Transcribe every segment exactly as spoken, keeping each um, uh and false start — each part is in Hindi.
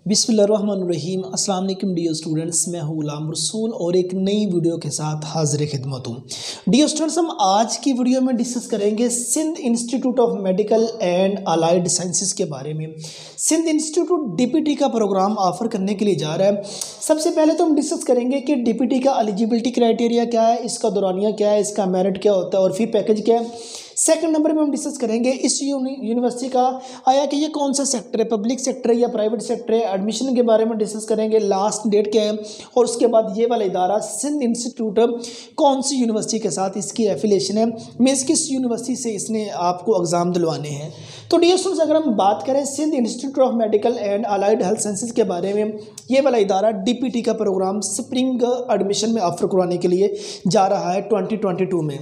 बिस्मिल्लाहिर्रहमानिर्रहीम। अस्सलाम वालेकुम डियर स्टूडेंट्स, मैं हूँ गुलाम रसूल और एक नई वीडियो के साथ हाजिर खिदमत हूँ। डियर स्टूडेंट्स, हम आज की वीडियो में डिस्कस करेंगे Sindh institute of medical and allied sciences के बारे में। सिंध इंस्टीट्यूट डीपीटी का प्रोग्राम ऑफर करने के लिए जा रहा है। सबसे पहले तो हम डिस्कस करेंगे कि डीपीटी का एलिजिबिलिटी क्राइटेरिया क्या है, इसका दौरानिया क्या है, इसका मेरिट क्या होता है और फी पैकेज क्या है। सेकंड नंबर में हम डिस्कस करेंगे इस यूनिवर्सिटी का आया कि ये कौन सा सेक्टर है, पब्लिक सेक्टर है या प्राइवेट सेक्टर है, एडमिशन के बारे में डिस्कस करेंगे, लास्ट डेट क्या है और उसके बाद ये वाला इदारा सिंध इंस्टीट्यूट कौन सी यूनिवर्सिटी के साथ इसकी एफिलिएशन है, मीन्स किस यूनिवर्सिटी से इसने आपको एग्ज़ाम दिलवाने हैं। तो डियर स्टूडेंट्स, अगर हम बात करें Sindh institute of medical and allied health sciences के बारे में, ये वाला इदारा डीपीटी का प्रोग्राम स्प्रिंग एडमिशन में ऑफर करवाने के लिए जा रहा है ट्वेंटी ट्वेंटी टू में।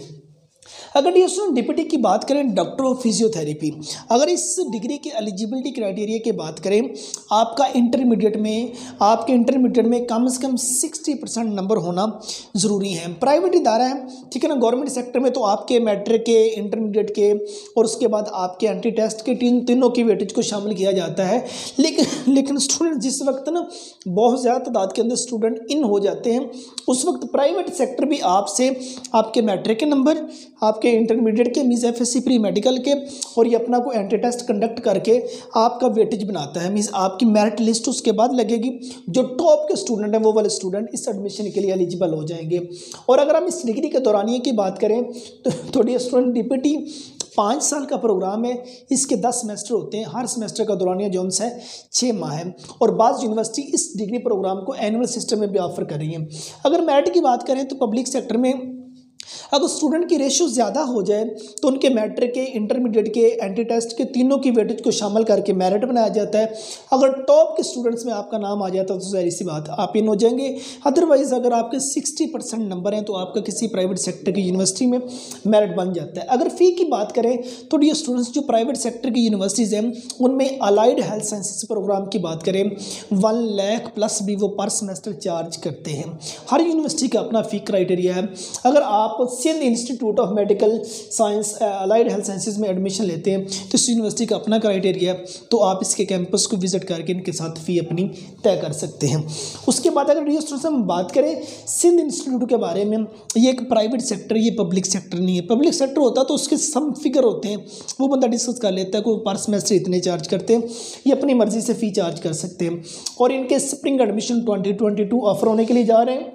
अगर डियर स्टूडेंट डीपीटी की बात करें, डॉक्टर ऑफ फिजियोथेरेपी, अगर इस डिग्री के एलिजिबिलिटी क्राइटेरिया की बात करें, आपका इंटरमीडिएट में आपके इंटरमीडिएट में कम से कम सिक्सटी परसेंट नंबर होना ज़रूरी है। प्राइवेट इदारा है, ठीक है ना। गवर्नमेंट सेक्टर में तो आपके मैट्रिक के, इंटरमीडिएट के और उसके बाद आपके एंट्री टेस्ट के तीन तीनों की वेटेज को शामिल किया जाता है। लेकिन लेकिन स्टूडेंट जिस वक्त ना बहुत ज़्यादा तादाद के अंदर स्टूडेंट इन हो जाते हैं, उस वक्त प्राइवेट सेक्टर भी आपसे आपके मैट्रिक के नंबर, आपके इंटरमीडिएट के, means F S C pre medical के, और ये अपना को एंट्री टेस्ट कंडक्ट करके आपका वेटेज बनाता है, मीन्स आपकी मेरिट लिस्ट उसके बाद लगेगी। जो टॉप के स्टूडेंट हैं वो वाले स्टूडेंट इस एडमिशन के लिए एलिजिबल हो जाएंगे। और अगर हम इस डिग्री के दौरानिए की बात करें तो थोड़ी स्टूडेंट डीपीटी पाँच साल का प्रोग्राम है, इसके दस सेमेस्टर होते हैं, हर सेमेस्टर का दौरानिया जो है छः माह है और बाज़ यूनिवर्सिटी इस डिग्री प्रोग्राम को एनुअल सिस्टम में भी ऑफर कर रही है। अगर मेरिट की बात करें तो पब्लिक सेक्टर में अगर स्टूडेंट की रेशियो ज़्यादा हो जाए तो उनके मैट्रिक के, इंटरमीडिएट के, एंट्री टेस्ट के तीनों की वेटेज को शामिल करके मेरिट बनाया जाता है। अगर टॉप के स्टूडेंट्स में आपका नाम आ जाता है तो जाहिर सी बात आप इन हो जाएंगे। अदरवाइज़ अगर आपके सिक्सटी परसेंट नंबर हैं तो आपका किसी प्राइवेट सेक्टर की यूनिवर्सिटी में मेरिट बन जाता है। अगर फ़ी की बात करें तो ये स्टूडेंट्स जो प्राइवेट सेक्टर की यूनिवर्सिटीज़ हैं उनमें अलाइड हेल्थ साइंसेस प्रोग्राम की बात करें, वन लाख प्लस भी वो पर सेमेस्टर चार्ज करते हैं। हर यूनिवर्सिटी का अपना फ़ी क्राइटेरिया है। अगर आप Sindh institute of medical science allied health sciences में एडमिशन लेते हैं तो इस यूनिवर्सिटी का अपना क्राइटेरिया है, तो आप इसके कैंपस को विजिट करके इनके साथ फ़ी अपनी तय कर सकते हैं। उसके बाद अगर डियर स्टूडेंट्स हम बात करें सिंध इंस्टीट्यूट के बारे में, ये एक प्राइवेट सेक्टर, ये पब्लिक सेक्टर नहीं है। पब्लिक सेक्टर होता तो उसके सम फिगर होते हैं, वो बंदा डिस्कस कर लेता है कि पर सेमेस्टर इतने चार्ज करते हैं, ये अपनी मर्जी से फ़ी चार्ज कर सकते हैं। और इनके spring admission twenty twenty two offer होने के लिए जा रहे हैं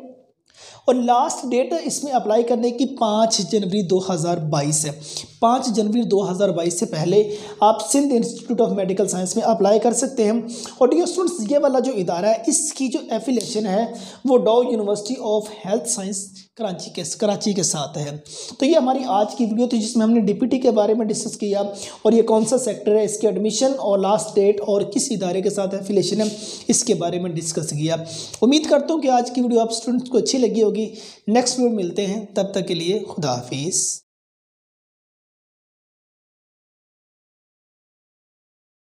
और लास्ट डेट इसमें अप्लाई करने की पाँच जनवरी दो हज़ार बाईस है। पाँच जनवरी दो हज़ार बाईस से पहले आप Sindh institute of medical science में अप्लाई कर सकते हैं। और डियर स्टूडेंट्स, ये वाला जो इदारा है इसकी जो एफिलिएशन है वो Dow university of health science Karachi के कराची के साथ है। तो ये हमारी आज की वीडियो थी जिसमें हमने डीपीटी के बारे में डिस्कस किया और ये कौन सा सेक्टर है, इसके एडमिशन और लास्ट डेट और किस इदारे के साथ एफिलिएशन है इसके बारे में डिस्कस किया। उम्मीद करता हूँ कि आज की वीडियो आप स्टूडेंट्स को अच्छी लगी होगी। नेक्स्ट वीडियो मिलते हैं, तब तक के लिए खुदा हाफिज़।